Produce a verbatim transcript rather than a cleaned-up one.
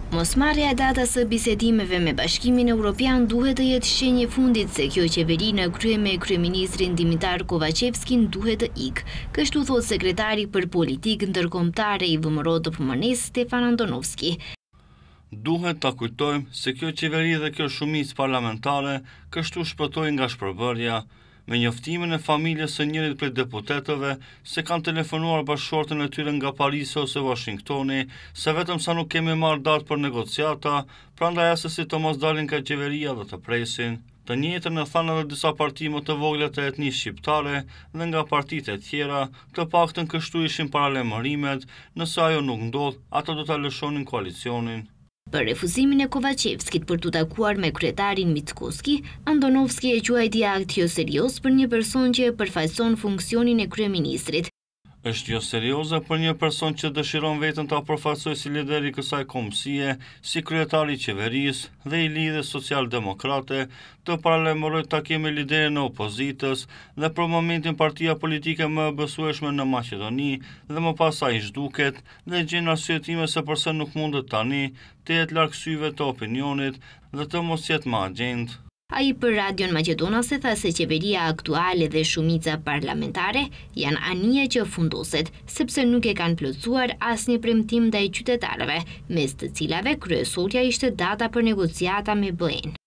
Mosmarrja e datës së bisedimeve me Bashkimin Evropian duhet të jetë shenjë e fundit se kjo qeveri në krye me kryeministrin Dimitar Kovacevskin duhet të ikë. Kështu thot sekretari për politikë ndërkombëtare i V M R O D P M N-s Stefan Andonovski. Duhet ta kujtojmë se kjo qeveri dhe kjo shumicë parlamentare kështu shpëtoi nga shpërbërja, me njoftimin e familjes së njërit prej deputetëve se kanë telefonuar bashkëshortën e tyre nga Parisi ose Washingtoni, se vetëm sa nuk kemi marrë datë për negociata, prandaj asesi të mos dalin nga qeveria dhe të presin. Të njëjtën e thanë edhe disa parti më të vogla të etnisë shqiptare dhe nga partitë e tjera, të paktën kështu ishin paralajmërimet, nëse ajo nuk ndodh, ato do ta lëshonin koalicionin. Për refuzimin e Kovacevskit për të takuar me kryetarin Mickoski, Andonovski e quajti akt jo serioz për një person që përfaqëson funksionin e kryeministrit. Është jo serioze për një person që dëshiron veten ta përfaqësojë si lider i kësaj kombësie, si kryetari i qeverisë dhe i lidhjes socialdemokrate, të paralajmërojë takim me liderin e opozitës dhe për momentin partia politike më e besueshme në Maqedoni dhe më pas ai zhduket dhe gjen arsyetime se pse nuk mundet tani të jetë larg syve të opinionit dhe të mos jetë më agjend. Ai për Radion Maqedonase tha se qeveria aktuale dhe shumica parlamentare janë anije që fundoset, sepse nuk e kanë plotësuar asnjë premtim ndaj qytetarëve, mes të cilave kryesorja ishte data për negociata me B E-n.